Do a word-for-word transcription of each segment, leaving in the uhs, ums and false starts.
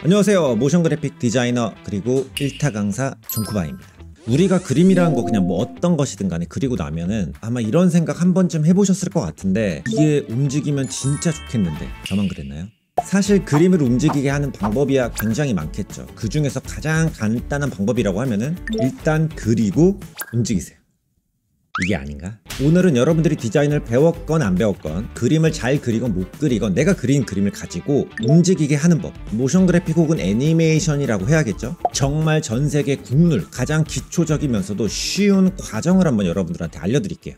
안녕하세요. 모션 그래픽 디자이너 그리고 일타 강사 존쿠바입니다. 우리가 그림이라는 거 그냥 뭐 어떤 것이든 간에 그리고 나면은 아마 이런 생각 한 번쯤 해보셨을 것 같은데, 이게 움직이면 진짜 좋겠는데 저만 그랬나요? 사실 그림을 움직이게 하는 방법이야 굉장히 많겠죠. 그 중에서 가장 간단한 방법이라고 하면은 일단 그리고 움직이세요. 이게 아닌가? 오늘은 여러분들이 디자인을 배웠건 안 배웠건, 그림을 잘 그리건 못 그리건 내가 그린 그림을 가지고 움직이게 하는 법, 모션 그래픽 혹은 애니메이션이라고 해야겠죠? 정말 전세계 국룰, 가장 기초적이면서도 쉬운 과정을 한번 여러분들한테 알려드릴게요.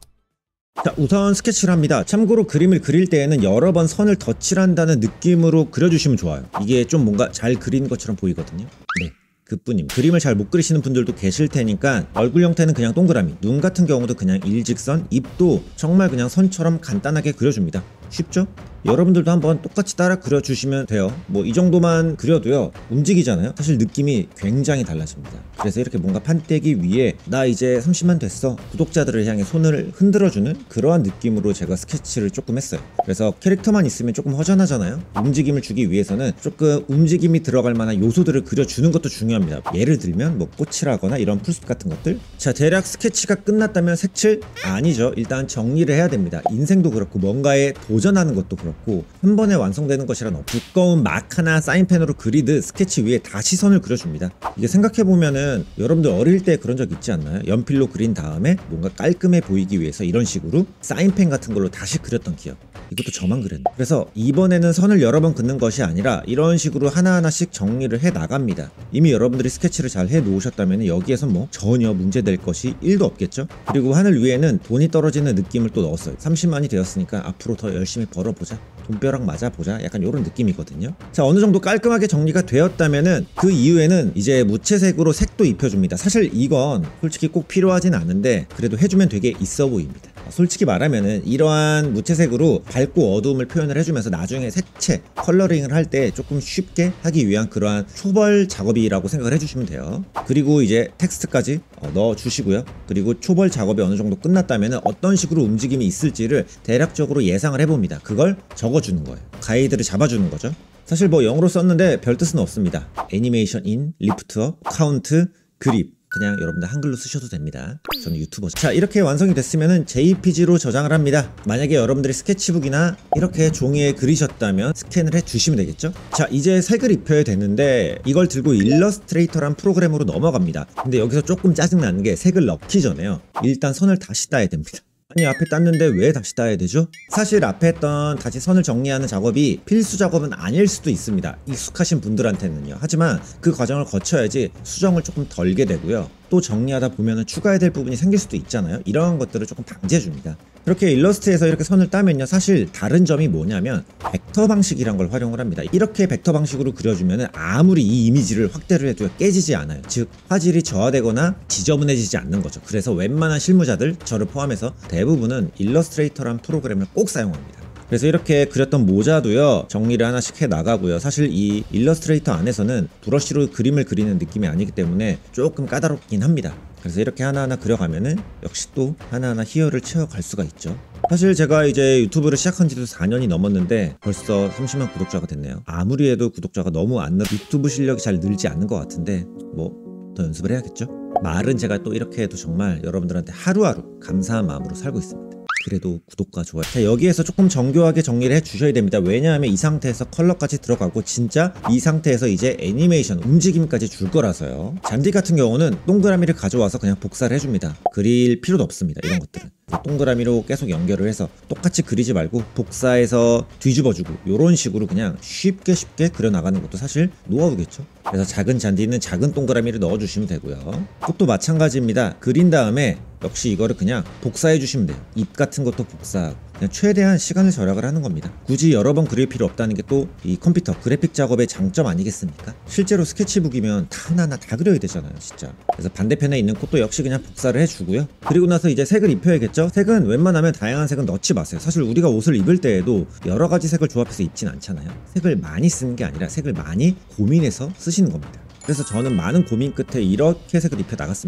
자, 우선 스케치를 합니다. 참고로 그림을 그릴 때에는 여러 번 선을 덧칠한다는 느낌으로 그려주시면 좋아요. 이게 좀 뭔가 잘 그린 것처럼 보이거든요. 네, 그뿐입니다. 그림을 잘 못 그리시는 분들도 계실 테니까 얼굴 형태는 그냥 동그라미, 눈 같은 경우도 그냥 일직선, 입도 정말 그냥 선처럼 간단하게 그려줍니다. 쉽죠? 여러분들도 한번 똑같이 따라 그려주시면 돼요. 뭐 이 정도만 그려도요, 움직이잖아요. 사실 느낌이 굉장히 달라집니다. 그래서 이렇게 뭔가 판때기 위에 나 이제 삼십만 됐어, 구독자들을 향해 손을 흔들어주는 그러한 느낌으로 제가 스케치를 조금 했어요. 그래서 캐릭터만 있으면 조금 허전하잖아요. 움직임을 주기 위해서는 조금 움직임이 들어갈 만한 요소들을 그려주는 것도 중요합니다. 예를 들면 뭐 꽃이라거나 이런 풀숲 같은 것들. 자, 대략 스케치가 끝났다면 색칠? 아니죠. 일단 정리를 해야 됩니다. 인생도 그렇고 뭔가에 도전하는 것도 그렇고 한 번에 완성되는 것이란 없고, 두꺼운 마카나 사인펜으로 그리듯 스케치 위에 다시 선을 그려줍니다. 이게 생각해보면은 여러분들 어릴 때 그런 적 있지 않나요? 연필로 그린 다음에 뭔가 깔끔해 보이기 위해서 이런 식으로 사인펜 같은 걸로 다시 그렸던 기억. 이것도 저만 그랬네. 그래서 이번에는 선을 여러 번 긋는 것이 아니라 이런 식으로 하나하나씩 정리를 해 나갑니다. 이미 여러분들이 스케치를 잘 해 놓으셨다면 여기에서 뭐 전혀 문제될 것이 일도 없겠죠? 그리고 하늘 위에는 돈이 떨어지는 느낌을 또 넣었어요. 삼십만이 되었으니까 앞으로 더 열심히 벌어보자, 돈벼락 맞아보자, 약간 이런 느낌이거든요. 자, 어느 정도 깔끔하게 정리가 되었다면은 그 이후에는 이제 무채색으로 색도 입혀줍니다. 사실 이건 솔직히 꼭 필요하진 않은데 그래도 해주면 되게 있어 보입니다. 솔직히 말하면은 이러한 무채색으로 밝고 어두움을 표현을 해주면서 나중에 색채, 컬러링을 할 때 조금 쉽게 하기 위한 그러한 초벌 작업이라고 생각을 해주시면 돼요. 그리고 이제 텍스트까지 넣어주시고요. 그리고 초벌 작업이 어느 정도 끝났다면은 어떤 식으로 움직임이 있을지를 대략적으로 예상을 해봅니다. 그걸 적어주는 거예요. 가이드를 잡아주는 거죠. 사실 뭐 영어로 썼는데 별 뜻은 없습니다. 애니메이션 인, 리프트업, 카운트, 그립. 그냥 여러분들 한글로 쓰셔도 됩니다. 저는 유튜버죠. 자, 이렇게 완성이 됐으면은 제이피지로 저장을 합니다. 만약에 여러분들이 스케치북이나 이렇게 종이에 그리셨다면 스캔을 해 주시면 되겠죠. 자, 이제 색을 입혀야 되는데 이걸 들고 일러스트레이터란 프로그램으로 넘어갑니다. 근데 여기서 조금 짜증나는 게 색을 넣기 전에요, 일단 선을 다시 따야 됩니다. 아니, 앞에 땄는데 왜 다시 따야 되죠? 사실 앞에 했던 다시 선을 정리하는 작업이 필수 작업은 아닐 수도 있습니다. 익숙하신 분들한테는요. 하지만 그 과정을 거쳐야지 수정을 조금 덜게 되고요. 또 정리하다 보면은 추가해야 될 부분이 생길 수도 있잖아요. 이런 것들을 조금 방지해줍니다. 이렇게 일러스트에서 이렇게 선을 따면요, 사실 다른 점이 뭐냐면 벡터 방식이란 걸 활용을 합니다. 이렇게 벡터 방식으로 그려주면은 아무리 이 이미지를 확대를 해도 깨지지 않아요. 즉 화질이 저하되거나 지저분해지지 않는 거죠. 그래서 웬만한 실무자들, 저를 포함해서 대부분은 일러스트레이터란 프로그램을 꼭 사용합니다. 그래서 이렇게 그렸던 모자도요, 정리를 하나씩 해 나가고요. 사실 이 일러스트레이터 안에서는 브러쉬로 그림을 그리는 느낌이 아니기 때문에 조금 까다롭긴 합니다. 그래서 이렇게 하나하나 그려가면은 역시 또 하나하나 희열을 채워갈 수가 있죠. 사실 제가 이제 유튜브를 시작한 지도 사 년이 넘었는데 벌써 삼십만 구독자가 됐네요. 아무리 해도 구독자가 너무 안 늘, 유튜브 실력이 잘 늘지 않는 것 같은데 뭐 더 연습을 해야겠죠? 말은 제가 또 이렇게 해도 정말 여러분들한테 하루하루 감사한 마음으로 살고 있습니다. 그래도 구독과 좋아요. 자, 여기에서 조금 정교하게 정리를 해 주셔야 됩니다. 왜냐하면 이 상태에서 컬러까지 들어가고 진짜 이 상태에서 이제 애니메이션, 움직임까지 줄 거라서요. 잔디 같은 경우는 동그라미를 가져와서 그냥 복사를 해줍니다. 그릴 필요도 없습니다. 이런 것들은 동그라미로 계속 연결을 해서 똑같이 그리지 말고 복사해서 뒤집어주고 이런 식으로 그냥 쉽게 쉽게 그려나가는 것도 사실 노하우겠죠. 그래서 작은 잔디는 작은 동그라미를 넣어주시면 되고요. 꽃도 마찬가지입니다. 그린 다음에 역시 이거를 그냥 복사해 주시면 돼요. 잎 같은 것도 복사하고 그냥 최대한 시간을 절약을 하는 겁니다. 굳이 여러 번 그릴 필요 없다는 게 또 이 컴퓨터 그래픽 작업의 장점 아니겠습니까? 실제로 스케치북이면 다 하나하나 다 그려야 되잖아요, 진짜. 그래서 반대편에 있는 꽃도 역시 그냥 복사를 해주고요. 그리고 나서 이제 색을 입혀야겠죠? 색은 웬만하면 다양한 색은 넣지 마세요. 사실 우리가 옷을 입을 때에도 여러 가지 색을 조합해서 입진 않잖아요. 색을 많이 쓰는 게 아니라 색을 많이 고민해서 쓰시는 겁니다. 그래서 저는 많은 고민 끝에 이렇게 색을 입혀 나갔습니다.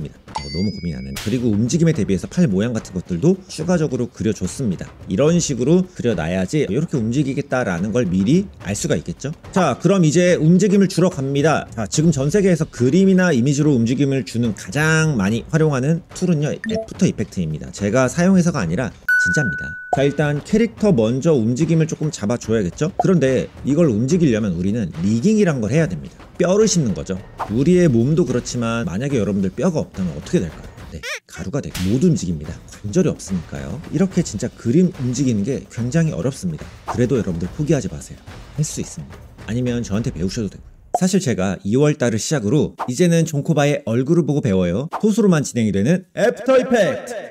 너무 고민하는. 그리고 움직임에 대비해서 팔 모양 같은 것들도 추가적으로 그려줬습니다. 이런 식으로 그려놔야지 이렇게 움직이겠다라는 걸 미리 알 수가 있겠죠. 자, 그럼 이제 움직임을 주러 갑니다. 자, 지금 전 세계에서 그림이나 이미지로 움직임을 주는 가장 많이 활용하는 툴은요, 애프터 이펙트입니다. 제가 사용해서가 아니라 진짜입니다. 자, 일단 캐릭터 먼저 움직임을 조금 잡아줘야겠죠. 그런데 이걸 움직이려면 우리는 리깅이란 걸 해야 됩니다. 뼈를 심는 거죠. 우리의 몸도 그렇지만 만약에 여러분들 뼈가 없다면 어떻게 될까요? 네, 가루가 되고 못 움직입니다. 관절이 없으니까요. 이렇게 진짜 그림 움직이는 게 굉장히 어렵습니다. 그래도 여러분들 포기하지 마세요. 할 수 있습니다. 아니면 저한테 배우셔도 되고요. 사실 제가 이월 달을 시작으로 이제는 존코바의 얼굴을 보고 배워요. 소수로만 진행이 되는 애프터 이펙트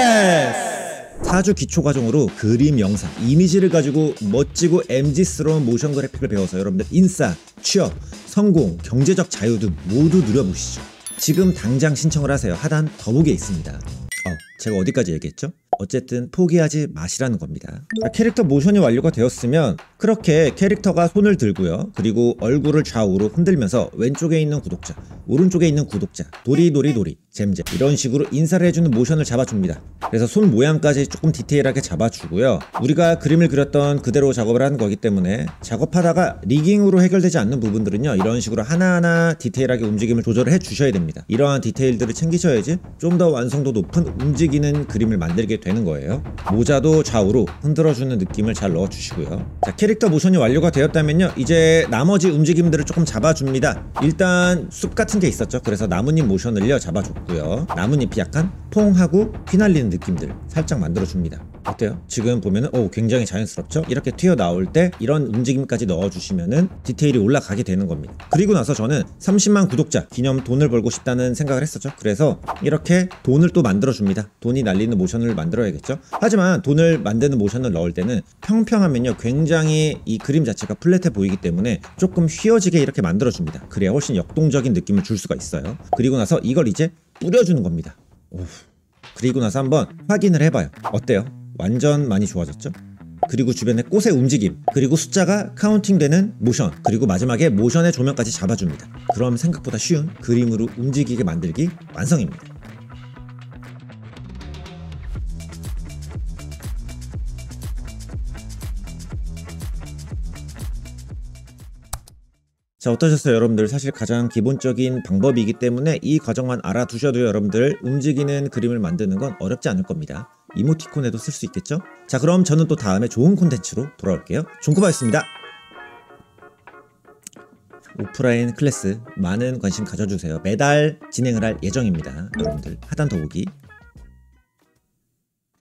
클래스! 사 주 기초 과정으로 그림, 영상, 이미지를 가지고 멋지고 엠지스러운 모션 그래픽을 배워서 여러분들 인싸, 취업, 성공, 경제적 자유 등 모두 누려보시죠. 지금 당장 신청을 하세요. 하단 더보기에 있습니다. 어, 제가 어디까지 얘기했죠? 어쨌든 포기하지 마시라는 겁니다. 자, 캐릭터 모션이 완료가 되었으면 그렇게 캐릭터가 손을 들고요. 그리고 얼굴을 좌우로 흔들면서 왼쪽에 있는 구독자, 오른쪽에 있는 구독자, 도리도리도리, 잼잼 이런 식으로 인사를 해주는 모션을 잡아줍니다. 그래서 손 모양까지 조금 디테일하게 잡아주고요. 우리가 그림을 그렸던 그대로 작업을 하는 거기 때문에 작업하다가 리깅으로 해결되지 않는 부분들은요, 이런 식으로 하나하나 디테일하게 움직임을 조절을 해 주셔야 됩니다. 이러한 디테일들을 챙기셔야지 좀 더 완성도 높은 움직이는 그림을 만들게 되는 거예요. 모자도 좌우로 흔들어주는 느낌을 잘 넣어주시고요. 자, 캐릭터 모션이 완료가 되었다면요, 이제 나머지 움직임들을 조금 잡아줍니다. 일단 숲 같은 게 있었죠. 그래서 나뭇잎 모션을요 잡아줬고요. 나뭇잎이 약간 퐁하고 휘날리는 느낌들 살짝 만들어줍니다. 어때요? 지금 보면은 오, 굉장히 자연스럽죠? 이렇게 튀어나올 때 이런 움직임까지 넣어주시면은 디테일이 올라가게 되는 겁니다. 그리고 나서 저는 삼십만 구독자 기념 돈을 벌고 싶다는 생각을 했었죠. 그래서 이렇게 돈을 또 만들어줍니다. 돈이 날리는 모션을 만들어야겠죠. 하지만 돈을 만드는 모션을 넣을 때는 평평하면요, 굉장히 이 그림 자체가 플랫해 보이기 때문에 조금 휘어지게 이렇게 만들어줍니다. 그래야 훨씬 역동적인 느낌을 줄 수가 있어요. 그리고 나서 이걸 이제 뿌려주는 겁니다. 오. 그리고 나서 한번 확인을 해봐요. 어때요? 완전 많이 좋아졌죠? 그리고 주변에 꽃의 움직임, 그리고 숫자가 카운팅되는 모션, 그리고 마지막에 모션의 조명까지 잡아줍니다. 그럼 생각보다 쉬운 그림으로 움직이게 만들기 완성입니다. 자, 어떠셨어요 여러분들? 사실 가장 기본적인 방법이기 때문에 이 과정만 알아두셔도 여러분들 움직이는 그림을 만드는 건 어렵지 않을 겁니다. 이모티콘에도 쓸 수 있겠죠? 자, 그럼 저는 또 다음에 좋은 콘텐츠로 돌아올게요. 존코바였습니다. 오프라인 클래스 많은 관심 가져주세요. 매달 진행을 할 예정입니다. 여러분들 하단 더보기